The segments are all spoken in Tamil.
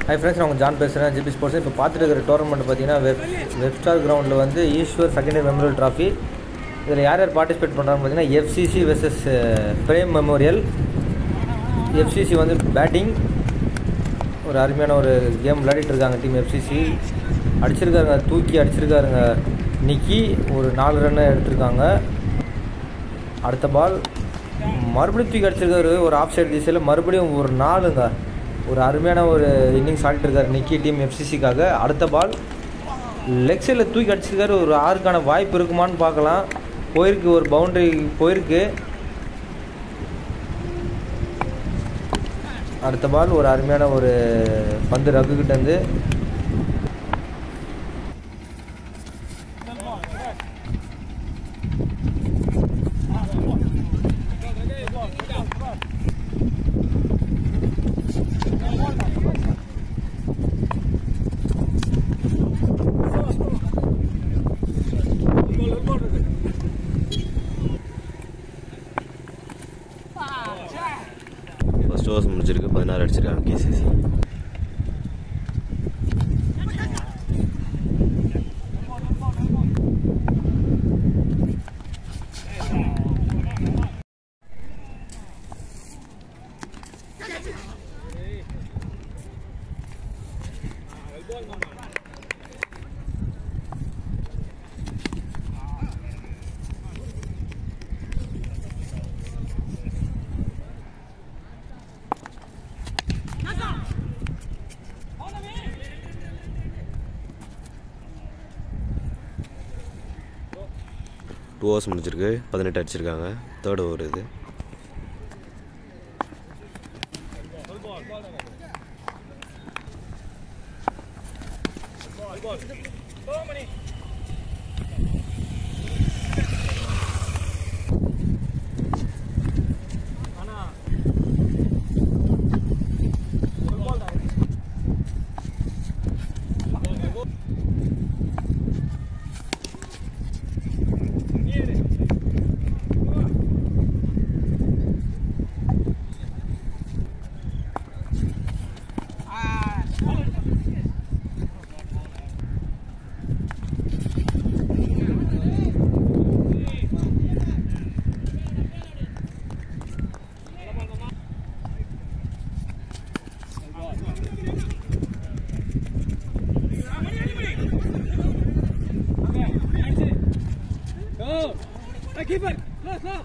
ஹை ஃப்ரெண்ட்ஸ், நான் உங்கள் ஜான் பேசுகிறேன். GB sports. இப்போ பார்த்துட்டு இருக்கிற டோர்னமெண்ட் பார்த்தீங்கன்னா வெப்ஸ்டார் கிரவுண்டில் வந்து Eshwar second year memorial trophy. இதில் யார் யார் பார்ட்டிசிபேட் பண்ணுறாங்கன்னு பார்த்தீங்கன்னா FCC versus Prem memorial. FCC வந்து பேட்டிங் ஒரு அருமையான ஒரு கேம் விளையாடிட்டு இருக்காங்க. டீம் எஃப்சிசி அடிச்சிருக்காருங்க, தூக்கி அடிச்சிருக்காருங்க. நிக்கி ஒரு 4 ரன் எடுத்திருக்காங்க. அடுத்த பால் மறுபடியும் தூக்கி அடிச்சிருக்காரு ஒரு ஆஃப் சைடு திசையில், மறுபடியும் ஒரு 4ங்க. ஒரு அருமையான ஒரு இன்னிங்ஸ் ஆடிட்டு இருக்காரு நிக்கி டீம் எஃப்சிசிக்காக. அடுத்த பால் லெக் சைடில் தூக்கி அடிச்சிருக்காரு. ஒரு 6க்கான வாய்ப்பு இருக்குமான்னு பார்க்கலாம். போயிருக்கு, ஒரு பவுண்டரி போயிருக்கு. அடுத்த பால் ஒரு அருமையான ஒரு பந்து ரகுக்கிட்ட இருந்து ஃபர்ஸ்ட் ஓவர்ஸ் முடிச்சிருக்கு. 16 அடிச்சிருக்காங்க கேசிசி. டூ ஓவர்ஸ் முடிச்சிருக்கு. 18 அடிச்சிருக்காங்க. தேர்ட் ஓவர் இது. Keeper, close now.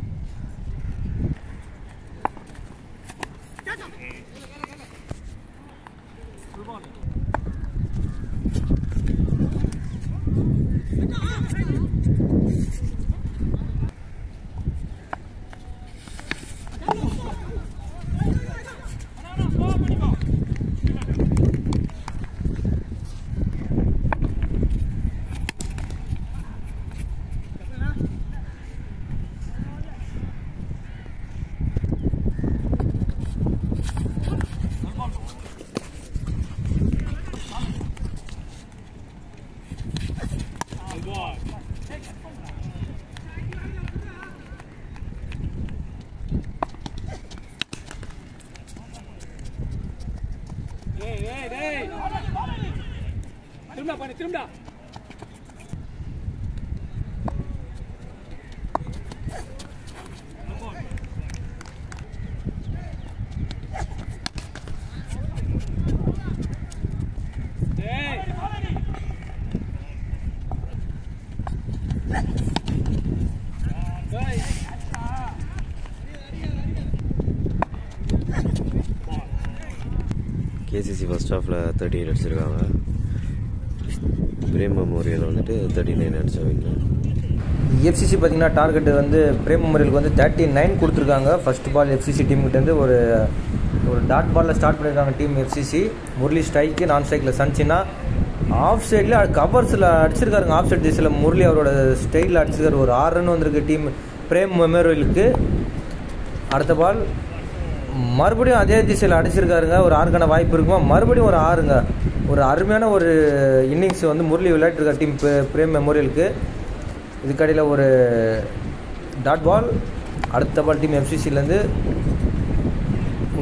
திரும்பா. கேசிசி ஃபர்ஸ்ட் ஹாஃபில் 38 அடிச்சிருக்காங்க. பிரேம் மெமோரியல் வந்துட்டு 39 அடிச்சாங்க. எஃப்சிசி பார்த்தீங்கன்னா டார்கெட் வந்து பிரேம் மெமோரியலுக்கு வந்து 39 கொடுத்துருக்காங்க. ஃபர்ஸ்ட் பால் எஃப்சிசி டீமுக்கிட்டேருந்து ஒரு டாட் பாலில் ஸ்டார்ட் பண்ணியிருக்காங்க டீம் எஃப்சிசி. முரளி ஸ்ட்ரைக்கு, நான் ஸ்ட்ரைக்கில் சன்சினா, ஆஃப் சைடில் கவர்ஸில் அடிச்சிருக்காருங்க. ஆஃப் சைட் திசையில் முரளி அவரோட ஸ்டைலில் அடிச்சிருக்காரு. ஒரு 6 ரன் வந்திருக்கு டீம் பிரேம் மெமோரியலுக்கு. அடுத்த பால் மறுபடியும் அதே திசையில் அடிச்சிருக்காருங்க. ஒரு 6க்கான வாய்ப்பு இருக்குமா? மறுபடியும் ஒரு 6ங்க. ஒரு அருமையான ஒரு இன்னிங்ஸ் வந்து முரளி விளையாட்டுருக்கார் டீம் பிரேம் மெமோரியலுக்கு. இதுக்கடையில் ஒரு டாட் பால். அடுத்த பால் டீம் எஃப்சிசிலேருந்து ஒரு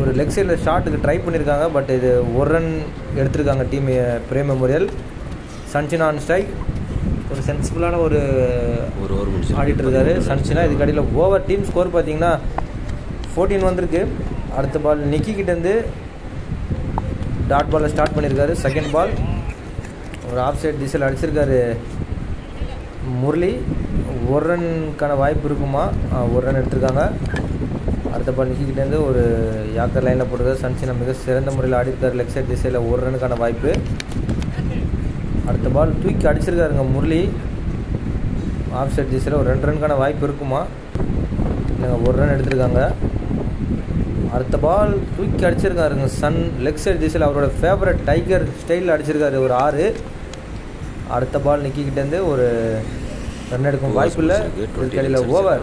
ஒரு லெக் சைடில் ஷாட்டுக்கு ட்ரை பண்ணியிருக்காங்க. பட் இது ஒரு ரன் எடுத்திருக்காங்க டீம் பிரேம் மெமோரியல். சன்சினா ஆன் ஸ்ட்ரைக். ஒரு சென்சிபிளான ஒரு ஓவர் ஆடிட்டு இருக்காரு சன்சினா. இதுக்கு அடியில் ஓவர் டீம் ஸ்கோர் பார்த்தீங்கன்னா 14 வந்திருக்கு. அடுத்த பால் நிக்கிக்கிட்டேருந்து டாட் பாலில் ஸ்டார்ட் பண்ணியிருக்காரு. செகண்ட் பால் ஒரு ஆஃப் சைட் திசையில் அடிச்சிருக்காரு முரளி. ஒரு ரன்னுக்கான வாய்ப்பு இருக்குமா? ஒரு ரன் எடுத்திருக்காங்க. அடுத்த பால் நிக்கிக்கிட்டேருந்து ஒரு யாக்கர் லைனில் போட்டிருக்காரு சன்சினா. மிக சிறந்த முறையில் ஆடிருக்காரு லெக் சைட் திசையில். ஒரு ரனுக்கான வாய்ப்பு. அடுத்த பால் தூக்கி அடிச்சிருக்காருங்க முரளி ஆஃப் சைட் திசையில். ஒரு 2 ரனுக்கான வாய்ப்பு இருக்குமா? இல்லைங்க, ஒரு ரன் எடுத்திருக்காங்க. அடுத்த பால் தூக்கி அடிச்சிருக்காருங்க சன் லெக் சைட் திசையில். அவரோட ஃபேவரட் டைகர் ஸ்டைலில் அடிச்சிருக்காரு ஒரு 6. அடுத்த பால் நிக்கிக்கிட்டேருந்து ஒரு ரன் எடுக்கும் வாய்ப்பு இல்லை. இதுக்கடையில் ஓவர்.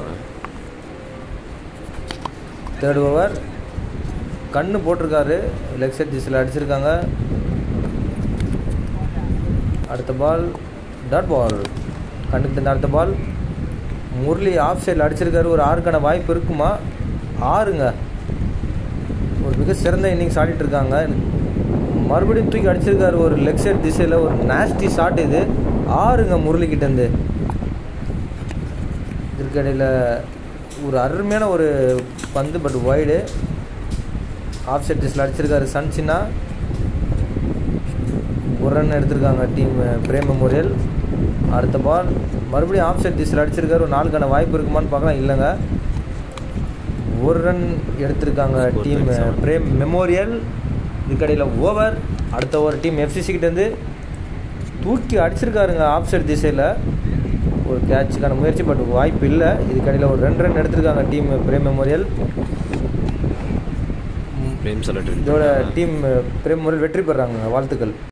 தேர்ட் ஓவர் கண்ணு போட்டிருக்காரு லெக் சைட் திசையில் அடிச்சிருக்காங்க. அடுத்த பால் டாட் பால் கண்டுக்கிட்டு. அடுத்த பால் முரளி ஆஃப் சைடில் அடிச்சிருக்காரு. ஒரு 6க்கான வாய்ப்பு இருக்குமா? 6ங்க. ஒரு மிக சிறந்த இன்னிங்ஸ் ஆடிட்டு இருக்காங்க. மறுபடியும் தூக்கி அடிச்சிருக்காரு ஒரு லெக் சைட் திசையில். ஒரு நாஸ்டி ஷாட் இது. 6ங்க முரளிக்கிட்டேருந்து. இதற்கிடையில் ஒரு அருமையான ஒரு பந்து, பட் வைடு. ஆஃப் சைட் திசையில் அடிச்சிருக்காரு சன்சினா. ஒரு ரன் எடுத்திருக்காங்க டீம் பிரேம் மெமோரியல். அடுத்த பால் மறுபடியும் ஆஃப் சைட் திசையில் அடிச்சிருக்காரு. ஒரு 4க்கான வாய்ப்பு இருக்குமான்னு பார்க்கலாம். இல்லைங்க, ஒரு ரன் எடுத்திருக்காங்க டீம் பிரேம் மெமோரியல். இதுக்கடையில் ஓவர். அடுத்த ஓவர் டீம் எஃப்சிசி கிட்டேருந்து தூக்கி அடிச்சிருக்காருங்க ஆஃப் சைட் திசையில். ஒரு கேட்சுக்கான முயற்சி, பட் வாய்ப்பு இல்லை. இதுக்கடையில் ஒரு 2 ரன் எடுத்திருக்காங்க டீம் பிரேம் மெமோரியல். இதோட டீம் பிரேம் மெமோரியல் வெற்றி பெறாங்க. வாழ்த்துக்கள்.